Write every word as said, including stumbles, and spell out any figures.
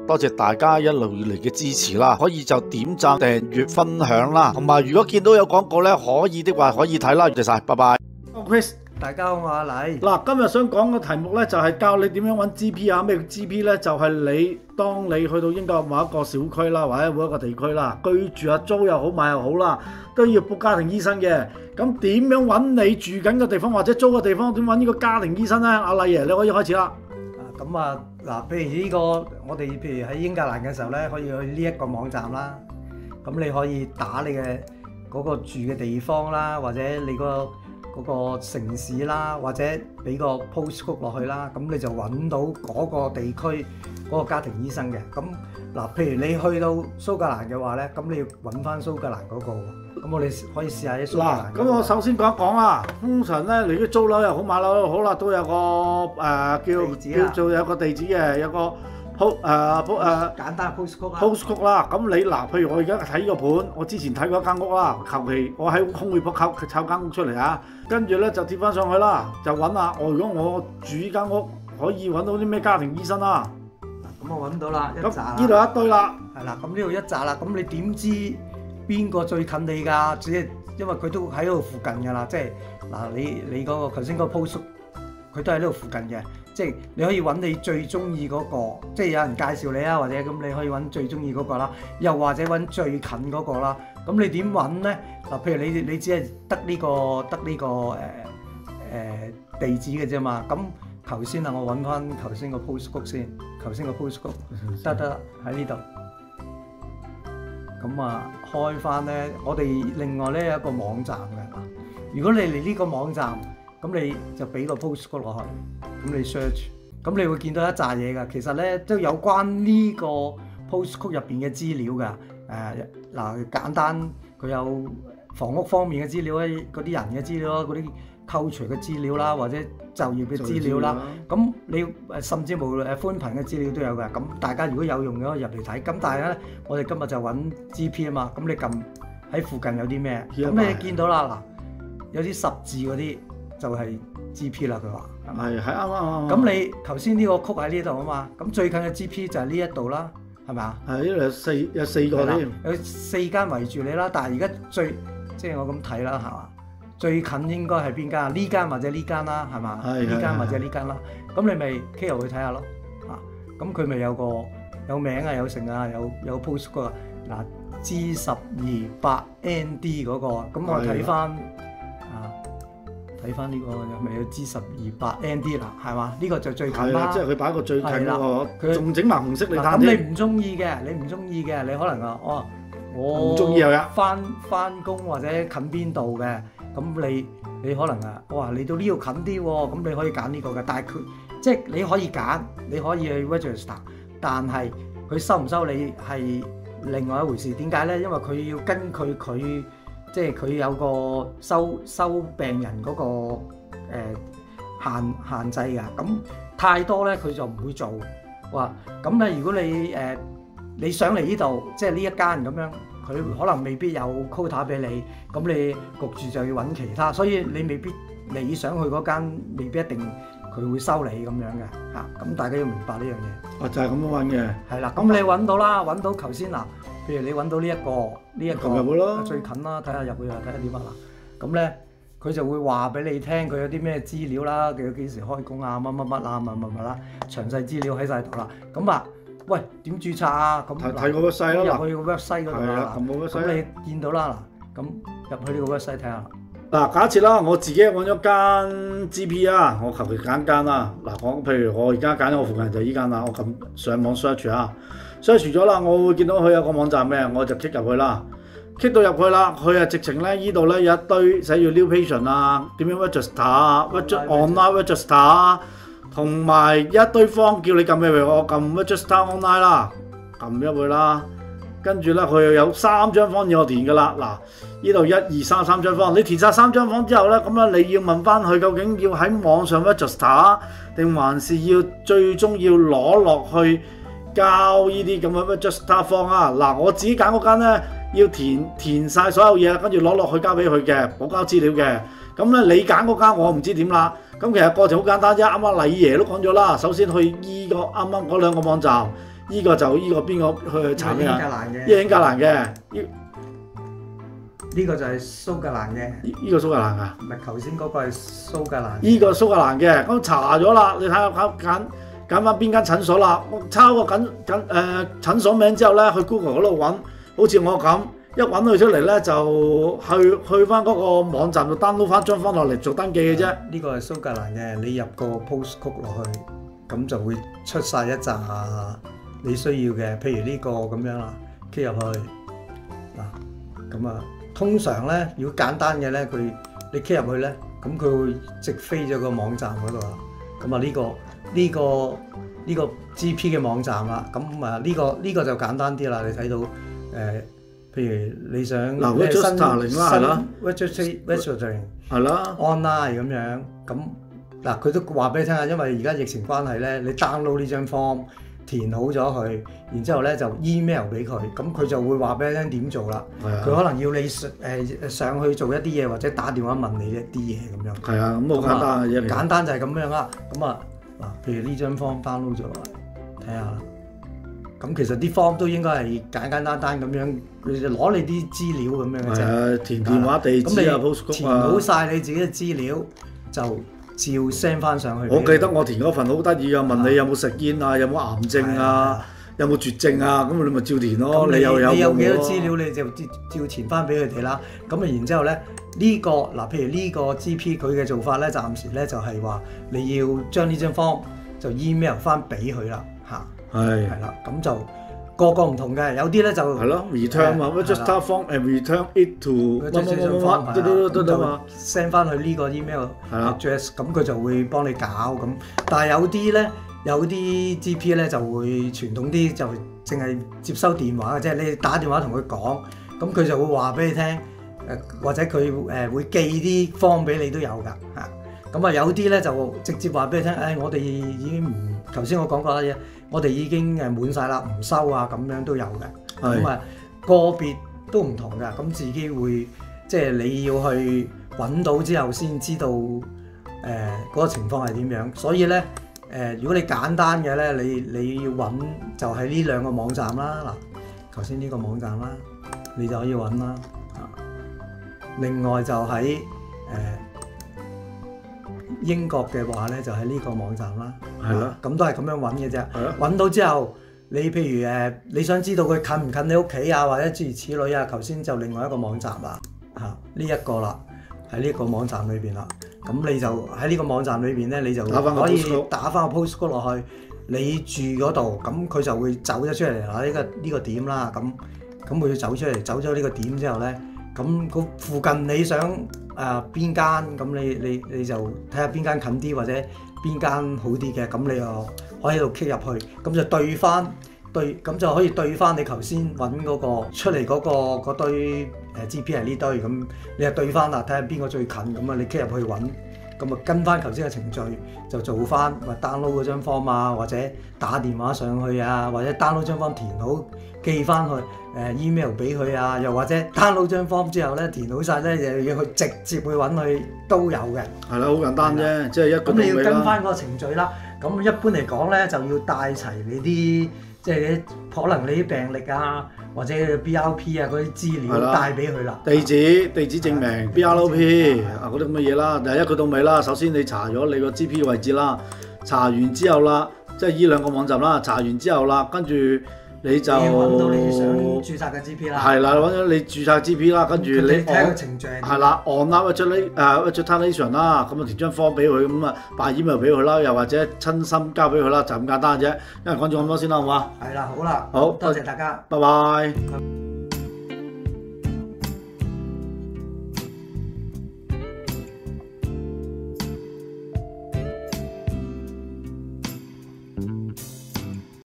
多謝大家一路以嚟嘅支持啦，可以就點讚、訂閱、分享啦，同埋如果見到有廣告咧，可以的話可以睇啦，多謝晒，拜拜。Chris， 大家好，我阿禮。 嗱，今日想講嘅題目咧就係教你點樣揾 G P 啊，咩叫 G P 咧？就係你當你去到英國某一個小區啦，或者每一個地區啦，居住啊、租又好、買又好啦，都要 book 家庭醫生嘅。咁點樣揾你住緊嘅地方或者租嘅地方？點揾呢個家庭醫生咧？阿禮爺，你可以開始啦。 咁啊，嗱，譬如呢個我哋譬如喺英格蘭嘅時候咧，可以去呢一個網站啦。咁你可以打你嘅嗰個住嘅地方啦，或者你個嗰個城市啦，或者俾個 postcode 落去啦，咁你就揾到嗰個地區嗰個家庭醫生嘅。咁嗱，譬如你去到蘇格蘭嘅話咧，咁你要揾翻蘇格蘭嗰個。咁我哋可以試下啲蘇格蘭。 嗱，咁我首先講一講啦。通常咧，你啲租樓又好、買樓又好啦，都有個誒、呃、叫叫做有個地址嘅，有個 post 誒 post 誒簡單 postcode 啦。 postcode 啦。咁你嗱，譬如我而家睇呢個盤，我之前睇過一間屋啦，求其我喺空氣鋪抽抽間屋出嚟啊，跟住咧就貼翻上去啦，就揾下我如果我住呢間屋可以揾到啲咩家庭醫生啦。 咁我揾到啦，一紮啦。 呢度一堆啦。 係啦，咁呢度一紮啦，咁你點知邊個最近你㗎？即係因為佢都喺度附近㗎啦，即係嗱，你你嗰個頭先嗰個 post，佢都喺呢度附近嘅，即係你可以揾你最中意嗰個，即係有人介紹你啊，或者咁你可以揾最中意嗰個啦，又或者揾最近嗰個啦。咁你點揾咧？嗱，譬如你你只係得呢個得呢個誒誒地址嘅啫嘛。咁頭先啊，我揾翻頭先個 postcode 先，頭先個 postcode 得得喺呢度。咁啊，開翻咧，我哋另外咧有一個網站嘅。如果你嚟呢個網站，咁你就俾個 postcode 落去，咁你 search，咁你會見到一紮嘢㗎。其實咧都有關呢個 postcode 入邊嘅資料㗎。誒、呃、嗱，簡單佢有房屋方面嘅資料咧，嗰啲人嘅資料啦，嗰啲扣除嘅資料啦，或者就業嘅資料啦。咁你誒甚至乎誒寬頻嘅資料都有㗎。咁大家如果有用嘅可以入嚟睇。咁但係咧，我哋今日就揾 G P 啊嘛。咁你撳喺附近有啲咩？咁你見到啦，嗱，有啲十字嗰啲就係 G P 啦。佢話係係啱啱。 咁你頭先呢個曲喺呢度啊嘛。咁最近嘅 G P 就係呢一度啦，係咪啊？ 係呢度有四有四個添， 有四間圍住你啦。但係而家最即係我咁睇啦，係嘛？最近應該係邊間？呢間或者呢間啦，係嘛？呢間或者呢間啦。咁你咪 K 入去睇下咯。啊，咁佢咪有個有名啊，有成啊，有有 post 個嗱 G 十二八 N D 嗰個。咁我睇翻啊，睇翻呢個有咪有 G 十二八 N D 啦，係嘛？呢個就最近啦。 即係佢擺個最近嗰個，佢仲整埋紅色你睇。 咁你唔中意嘅，你唔中意嘅，你可能話哦，我唔中意又有翻翻工或者近邊度嘅。咁你你可能啊，哇！嚟到呢度近啲喎，咁你可以揀呢個嘅。但係佢即係你可以揀，你可以去 register， 但係佢收唔收你係另外一回事。點解咧？因為佢要根據佢即係佢有個收收病人嗰個誒限限制㗎。咁太多咧，佢就唔會做。哇！咁咧，如果你誒你想嚟呢度，即係呢一間咁樣。佢可能未必有 quota 俾你，咁你焗住就要揾其他，所以你未必你想去嗰間，未必一定佢會收你咁樣嘅嚇。咁大家要明白呢樣嘢。 哦，就係咁樣揾嘅。 係啦，咁你揾到啦，揾到頭先嗱，譬如你揾到呢一個呢一個入去咯， 最近啦，睇下入去啊，睇下點啊嗱。咁咧佢就會話俾你聽，佢有啲咩資料啦，佢幾時開工啊，乜乜乜啊，乜乜乜啦，詳細資料喺晒度啦。咁啊〜喂，點註冊啊？咁睇睇個 website 咯， 入去個 website 嗰度啦。咁你見到啦嗱，咁入去呢個 website 睇下。嗱， 假設啦，我自己揾咗間 G P 啊，我求其揀間啦。嗱，講譬如我而家揀咗我附近就係依間啦，我咁上網 search 啊 ，search 咗啦，我會見到佢有個網站咩，我就 click 入去啦。click 到入去啦，佢啊直情咧依度咧有一堆寫住 new patient 啊，點樣 register 啊 ，online register 啊。同埋一堆方叫你撳入去，我撳 register online 啦，撳入去啦，跟住咧佢又有三張方要我填噶啦。嗱，呢度一二三三張方，你填晒三張方之後咧，咁咧你要問翻佢究竟要喺網上 register 定還是要最終要攞落去交呢啲咁嘅 register 方啊？嗱，我自己揀嗰間咧要填填曬所有嘢，跟住攞落去交俾佢嘅補交資料嘅。咁咧你揀嗰間我唔知點啦。咁其實過程好簡單啫，啱啱禮爺都講咗啦。首先去依個啱啱嗰兩個網站， 依個就依個邊個去查咩英格啊？ 蘭嘅， 依個英格蘭嘅，依呢個就係蘇格蘭嘅， 依依個蘇格蘭啊？ 唔係頭先嗰個係蘇格蘭。 依個蘇格蘭嘅，咁查咗啦，你睇下揀揀揀翻邊間診所啦。我抄個緊緊誒診所名之後咧，去 Google 嗰度揾，好似我咁一揾佢出嚟咧，就去去翻嗰個網站度 download 翻張翻落嚟做登記嘅啫。 呢個係蘇格蘭嘅，你入個 postcode 落去，咁就會出晒一紮你需要嘅，譬如呢個咁樣啦，key 入去嗱，咁啊。通常咧，如果簡單嘅咧，佢你 key 入去咧，咁佢會直飛咗個網站嗰度啦。咁啊呢個呢、這個呢、這個 G P 嘅網站啦，咁啊呢個呢、這個就簡單啲啦。你睇到誒、呃，譬如你想嗱咩新 registering 啦，係啦 registering 係啦 online 咁樣，咁嗱佢都話俾你聽啊，因為而家疫情關係咧，你 download 呢張 form。填好咗佢，然之後咧就 email 俾佢，咁佢就會話俾你聽點做啦。佢可能要你上誒上去做一啲嘢，或者打電話問你一啲嘢咁樣。 係啊，咁好簡單嘅啫。 簡單就係咁樣啦。咁啊嗱，譬如呢張 form download 咗落嚟，睇下啦。咁其實啲 form 都應該係簡簡單單咁樣，你就攞你啲資料咁樣嘅啫。 係啊，填電話地址啊 postcode 填好晒你自己嘅資料就。照 send 翻上去。 我記得我填嗰份好得意啊，問你有冇食煙啊，有冇癌症啊，有冇絕症啊，咁你咪照填咯。 你又有你有幾多資料你就照填翻俾佢哋啦。咁啊然之後咧呢個嗱，譬如呢個 G P 佢嘅做法咧，暫時咧就係話你要將呢張 form 就 email 翻俾佢啦嚇。係係啦，咁就個個唔同嘅，有啲咧就係咯 return 啊 register form and return it to 乜乜乜乜，都都都嘛 send 翻去呢個 email address，咁佢就會幫你搞咁。但係有啲咧，有啲 G P 咧就會傳統啲，就淨係接收電話嘅，即係你打電話同佢講，咁佢就會話俾你聽，誒或者佢誒會寄啲 form 俾你都有㗎嚇。咁啊有啲咧就直接話俾你聽，誒我哋已經唔頭先我講過啦嘢。我哋已經誒滿晒啦，唔收啊，咁樣都有嘅。咁啊個別都唔同㗎，咁自己會即係你要去揾到之後先知道誒嗰、呃嗰個情況係點樣。所以咧誒、呃，如果你簡單嘅咧，你你要揾就係呢兩個網站啦。嗱，頭先呢個網站啦，你就可以揾啦。啊，另外就喺誒。呃英國嘅話咧，就喺呢個網站啦，係咯，咁都係咁樣揾嘅啫。揾到之後，你譬如誒，你想知道佢近唔近你屋企啊，或者諸如此類啊，頭先就另外一個網站啦，嚇呢一個啦，喺呢個網站裏邊啦。咁你就喺呢個網站裏邊咧，你就可以打翻個 postcode 落去，你住嗰度，咁佢就會走咗出嚟啦。呢個呢個點啦，咁咁佢走出嚟，走咗呢個點之後咧。咁個附近你想誒邊間，咁你你你就睇下邊間近啲或者邊間好啲嘅，咁你又可以喺度 click 入去，咁就對翻對，咁就可以對翻你頭先揾嗰個出嚟嗰、嗰個嗰堆誒 G P 係呢堆，咁你就對翻啦，睇下邊個最近，咁啊你 click 入去揾，咁啊跟翻頭先嘅程序就做翻，或 download 嗰張 form 啊，或者打電話上去啊，或者 download 張 form 填好寄翻去。誒 email 俾佢啊，又或者 download 張 form 之後咧，填好晒咧，又要去直接去揾佢都有嘅。係啦，好簡單啫，即係一個咁你要跟翻嗰個程序啦。咁一般嚟講咧，就要帶齊你啲即係你可能你啲病歷啊，或者 B R P 啊嗰啲資料帶俾佢啦。地址、地址證明、B R P 啊嗰啲咁嘅嘢啦。第一句到尾啦，首先你查咗你個 G P 位置啦，查完之後啦，即係依兩個網站啦，查完之後啦，跟住。你就揾到你想註冊嘅 G P 啦，係啦，揾咗你註冊 G P 啦，跟住你睇個程序係啦，按啦 registration 啦，咁啊填張 form 俾佢，咁啊發 email 俾佢啦，又或者親身交俾佢啦，就咁簡單啫。因為講咗咁多先啦，好嘛？係啦，好啦，好，多謝大家，拜拜。